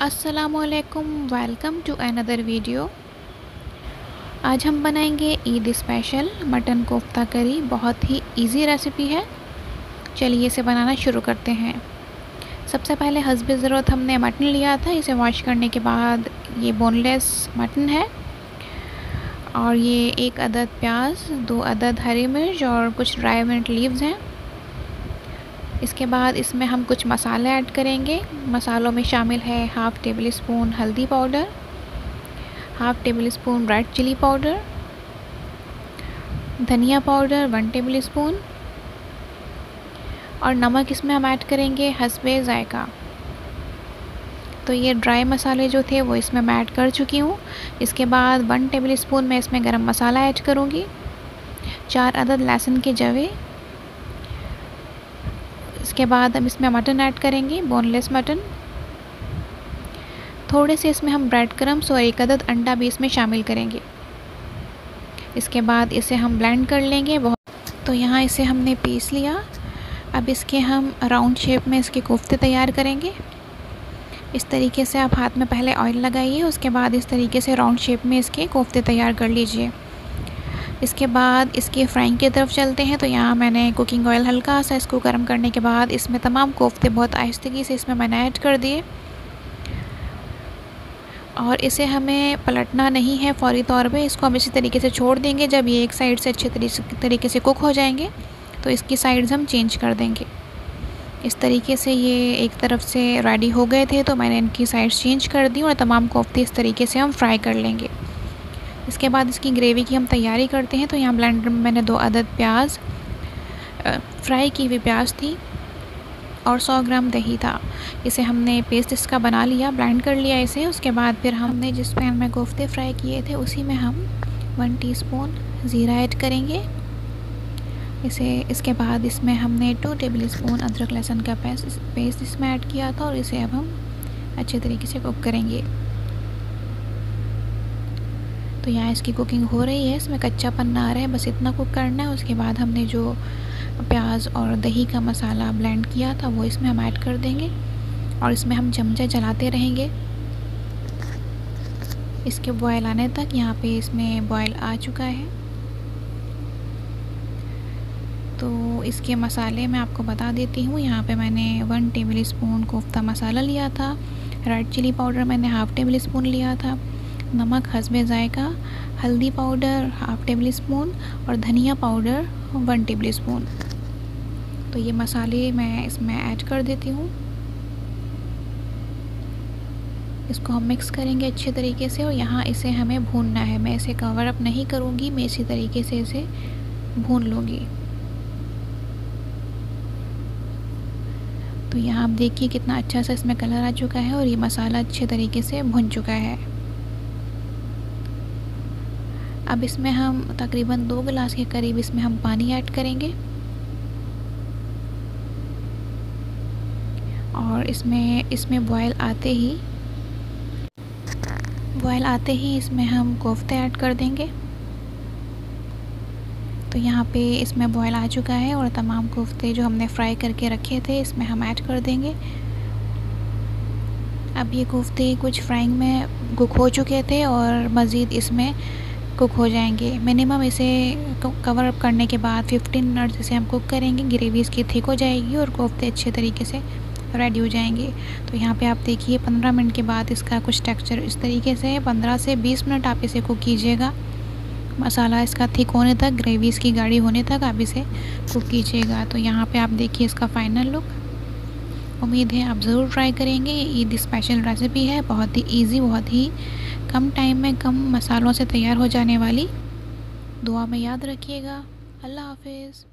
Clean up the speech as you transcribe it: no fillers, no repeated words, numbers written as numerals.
अस्सलामुअलैकुम, welcome to another video. आज हम बनाएंगे ईद स्पेशल मटन कोफ्ता करी। बहुत ही इजी रेसिपी है। चलिए इसे बनाना शुरू करते हैं। सबसे पहले हस्बे ज़रूरत हमने मटन लिया था। इसे वॉश करने के बाद ये बोनलेस मटन है और ये 1 अदद प्याज, 2 अदद हरी मिर्च और कुछ ड्राई मिंट लीव्स हैं। इसके बाद इसमें हम कुछ मसाले ऐड करेंगे। मसालों में शामिल है 1/2 टेबल स्पून हल्दी powder, 1/2 tablespoon red chilli powder, धनिया पाउडर 1 टेबल स्पून और नमक इसमें हम ऐड करेंगे हस्बे ज़ायका। तो ये ड्राई मसाले जो थे वो इसमें मैं ऐड कर चुकी हूँ। इसके बाद 1 टेबल स्पून मैं इसमें गरम मसाला ऐड करूँगी, 4 अदद लहसुन के जवे। इसके बाद हम इसमें मटन ऐड करेंगे, बोनलेस मटन। थोड़े से इसमें हम ब्रेड क्रम्स और 1 अदद अंडा भी इसमें शामिल करेंगे। इसके बाद इसे हम ब्लेंड कर लेंगे। तो यहाँ इसे हमने पीस लिया। अब इसके हम राउंड शेप में इसके कोफ्ते तैयार करेंगे। इस तरीके से आप हाथ में पहले ऑयल लगाइए, उसके बाद इस तरीके से राउंड शेप में इसके कोफ्ते तैयार कर लीजिए। इसके बाद इसके फ्राइंग की तरफ चलते हैं। तो यहाँ मैंने कुकिंग ऑयल हल्का सा इसको गर्म करने के बाद इसमें तमाम कोफ्ते बहुत आहिस्तेगी से इसमें मैंने ऐड कर दिए और इसे हमें पलटना नहीं है फ़ौरी तौर पे। इसको हम इसी तरीके से छोड़ देंगे। जब ये एक साइड से अच्छे तरीके से कुक हो जाएंगे तो इसकी साइड्स हम चेंज कर देंगे। इस तरीके से ये एक तरफ से रेडी हो गए थे तो मैंने इनकी साइड्स चेंज कर दी और तमाम कोफ्ते इस तरीके से हम फ्राई कर लेंगे। इसके बाद इसकी ग्रेवी की हम तैयारी करते हैं। तो यहाँ ब्लेंडर में मैंने 2 अदद प्याज, फ्राई की हुई प्याज थी और 100 ग्राम दही था। इसे हमने पेस्ट इसका बना लिया, ब्लेंड कर लिया इसे। उसके बाद फिर हमने जिस पैन में कोफ्ते फ्राई किए थे उसी में हम 1 टीस्पून ज़ीरा ऐड करेंगे। इसके बाद इसमें हमने 2 टेबल स्पून अदरक लहसुन का पेस्ट इसमें ऐड किया था और इसे अब हम अच्छे तरीके से कुक करेंगे। तो यहाँ इसकी कुकिंग हो रही है, इसमें कच्चापन ना आ रहा है, बस इतना कुक करना है। उसके बाद हमने जो प्याज और दही का मसाला ब्लेंड किया था वो इसमें हम ऐड कर देंगे और इसमें हम चमचा चलाते रहेंगे इसके बॉयल आने तक। यहाँ पे इसमें बॉयल आ चुका है। तो इसके मसाले मैं आपको बता देती हूँ। यहाँ पे मैंने 1 टेबल स्पून कोफ्ता मसाला लिया था, रेड चिली पाउडर मैंने 1/2 टेबल स्पून लिया था, नमक हस्बे ज़ायका, हल्दी पाउडर 1/2 टेबल स्पून और धनिया पाउडर 1 टेबल स्पून। तो ये मसाले मैं इसमें ऐड कर देती हूँ। इसको हम मिक्स करेंगे अच्छे तरीके से और यहाँ इसे हमें भूनना है। मैं इसे कवर अप नहीं करूँगी, मैं इसी तरीके से इसे भून लूँगी। तो यहाँ आप देखिए कितना अच्छा सा इसमें कलर आ चुका है और ये मसाला अच्छे तरीके से भुन चुका है। अब इसमें हम तकरीबन 2 गिलास के करीब इसमें हम पानी ऐड करेंगे और इसमें बॉयल आते ही इसमें हम कोफ्ते ऐड कर देंगे। तो यहाँ पे इसमें बॉयल आ चुका है और तमाम कोफ्ते जो हमने फ्राई करके रखे थे इसमें हम ऐड कर देंगे। अब ये कोफ्ते कुछ फ्राइंग में कुक हो चुके थे और मज़ीद इसमें कुक हो जाएंगे। मिनिमम इसे कवर अप करने के बाद 15 मिनट इसे हम कुक करेंगे। ग्रेवी इसकी थिक हो जाएगी और कोफ्ते अच्छे तरीके से रेडी हो जाएंगे। तो यहाँ पे आप देखिए 15 मिनट के बाद इसका कुछ टेक्सचर इस तरीके से है। 15 से 20 मिनट आप इसे कुक कीजिएगा। मसाला इसका थिक होने तक, ग्रेवी इसकी गाढ़ी होने तक आप इसे कुक कीजिएगा। तो यहाँ पे आप देखिए इसका फाइनल लुक। उम्मीद है आप ज़रूर ट्राई करेंगे। ये ईद स्पेशल रेसिपी है, बहुत ही ईजी, बहुत ही कम टाइम में कम मसालों से तैयार हो जाने वाली। दुआ में याद रखिएगा। अल्लाह हाफिज़।